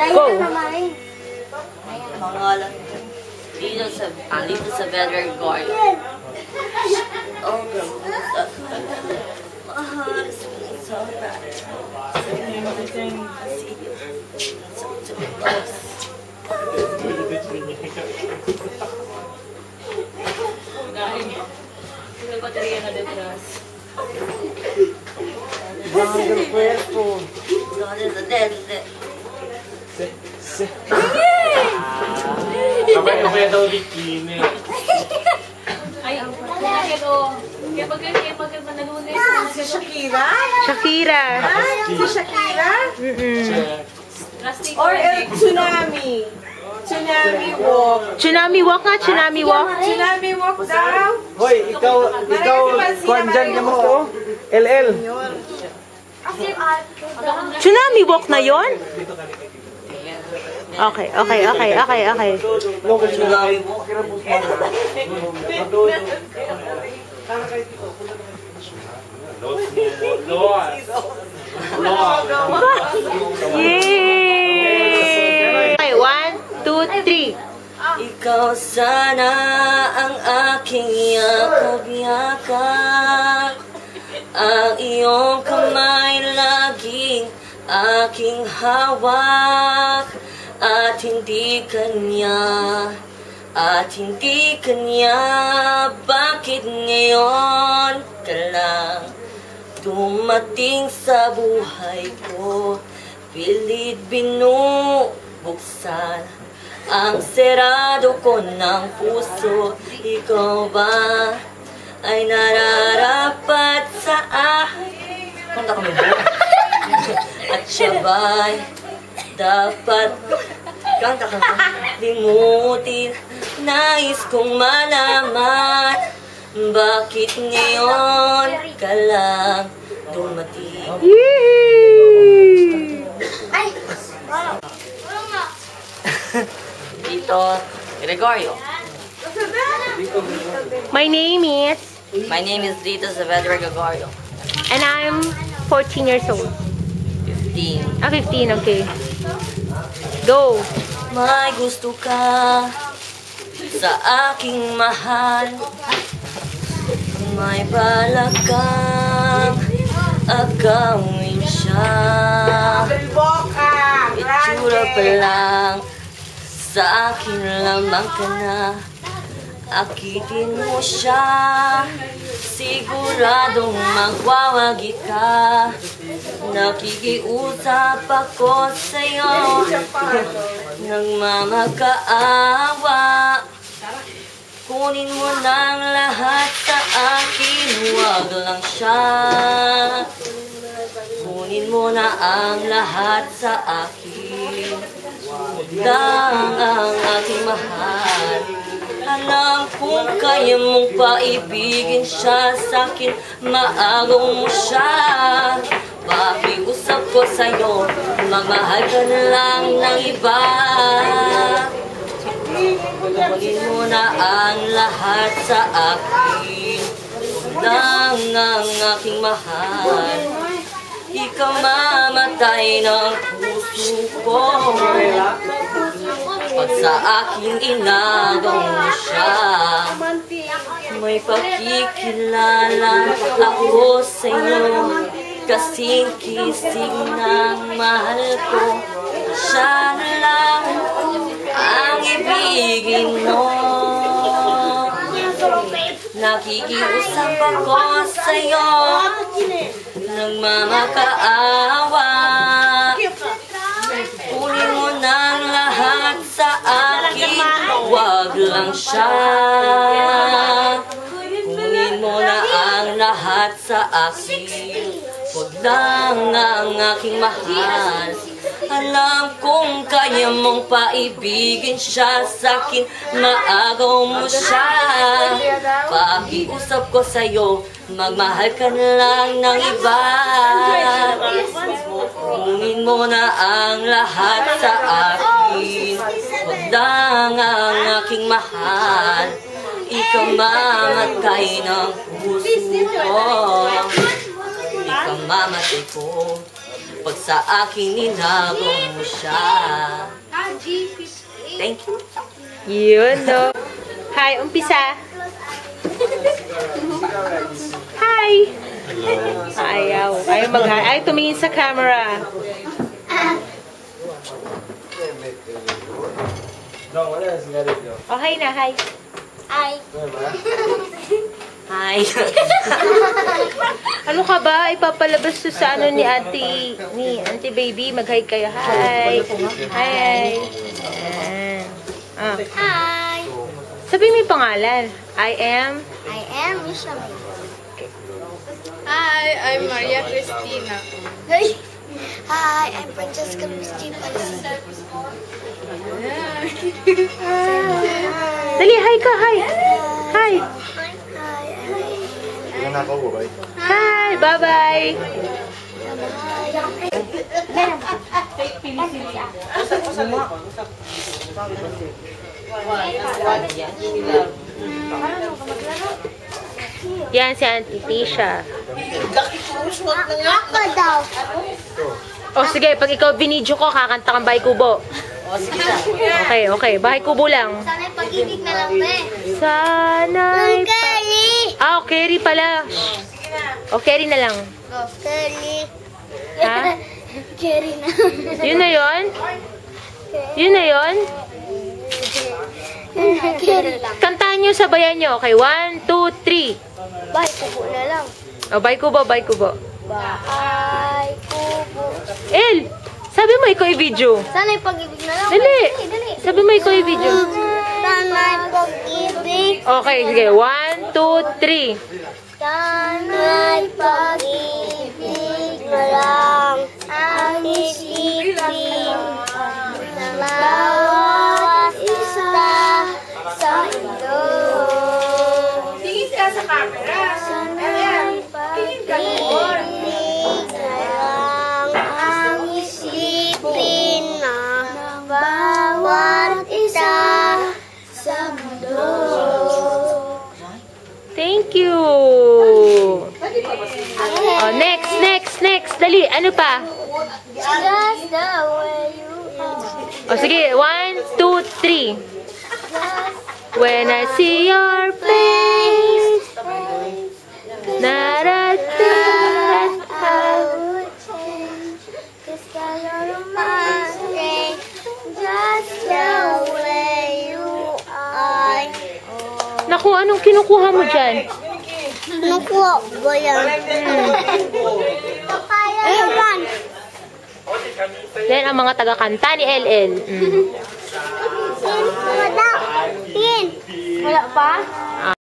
Go! Pangalan ko. Dito sa Bedrock Guard. Oh, mahal sobra. Bateria na detrás. Banggal cuerpo. Kapag daw bikini. Ay, bakit o? Kaya pag nalunes, Si Shakira? Shakira. Si Shakira? plastic Or Tsunami? Tsunami Walk. Tsunami walk nga, tsunami walk. Tsunami Walk daw? Hoy, ikaw, kwan dyan ka mo to? LL. Tsunami walk na yon? Okay. Yay! Okay, 1, 2, 3. Ikaw sana ang aking yakap-yakap. Ang iyong kamay laging aking hawak. At hindi kanya, bakit ngayon ka lang dumating sa buhay ko? Pilit binubuksan ang serado ko ng puso. Ikaw ba ay nararapat sa akin? Kanta kami ba? At sabay dapat kanta ka limutin. Nais kong malaman bakit ngayon ka lang dumating. Dito, Gregorio. My name is, My name is Dito Saavedra Gregorio. and I'm 14 years old. 15. 15, okay. Go! May gusto ka sa aking mahal. May balak kang agawin siya. Itsura pa lang sa akin lamang ka na. Akitin mo siya, siguradong magwawagi ka. Nakikiusap ako sa'yo, nagmamakaawa. Kunin mo ng lahat sa akin, huwag lang siya. Kunin mo na ang lahat sa akin, huwag lang ang aking mahal. Alam kung kaya mong paibigin siya sa'kin, maagaw mo siya. Pakiusap ko sa'yo, magmahal ka na lang ng iba. Kunin mo na ang lahat sa akin, lang ang aking mahal. Ikaw mamatay ng puso ko pag sa akin inagaw mo siya. May pakikilala ako sa'yo, kasing kisig ng mahal ko. Siya lang ang ibigin mo. Nakikiusap ako sa'yo, nagmamakaawa. Kunin mo ng lahat sa akin, wag lang siya. Kunin mo na ang lahat sa akin, wag lang ang aking mahal. Alam kong kaya mong paibigin siya sa'kin, maagaw mo siya. Pakiusap ko sa'yo, magmahal ka na lang ng iba. Kunin mo na ang lahat sa akin, wag lang ang aking mahal. Ikaw mamatay ng puso ko, ikaw mamatay ko. pag sa akin ninakaw mo siya. Thank you. Yun, no? Hi, umpisa. Hi! Ayaw. Ayaw mag-hi. Ayaw tumingin sa camera. Okay na, hi. Hi. Hi. Ano ka ba? Ipapalabas to sa ano ni Auntie Baby. Mag-hi kayo. Hi. Hi. Ayan. Ah. Hi. Sabi mo yung pangalan. I am... I am Misha May. Hi, I'm Maria Cristina. Hey. Hi, I'm Francesca Christine Palisi. Dali, hi ka, hi. Hi. Hi, bye-bye. Yan si Auntie Tisha. Ako daw. O sige, pag ikaw binidyo ko, kakanta kang Bahay Kubo. Okay, okay. Bahay Kubo lang. Sana'y pag-ibig na lang, be. Sana'y... Kelly. Ah, Kerry pala. O, Kerry na lang. Go, Kelly. Ha? Kelly na. Yun na yun? Yun na yun? Kelly lang. Kantahan nyo, sabayan nyo. Okay, 1, 2, 3. Bye, kubo na lang. O, Bahay Kubo, Bahay Kubo. Bye, kubo. El! Sabi mo ikaw i-video. Sana'y pag-ibig na lang. Dali! Dali. Sabi mo ikaw i-video. Sana'y pag-ibig. Okay, sige. 1, 2, 3. Sana'y pag-ibig na lang ang isipin sa bawat isa sa ilo. Tingin ka sa camera. Sana'y pag-ibig na lang ang isipin na bawat isa sa mundo. Thank you. Oh, next. Dali, ano pa? Just the way you are. O, sige. 1, 2, 3. When I see your face, naratan. I would change, 'cause you're romantic, just the way you are. Naku, anong kinukuha mo dyan? Nakuha ba yan? Kaya yan. Yan ang mga taga-kanta ni LL. Wala. Wala pa?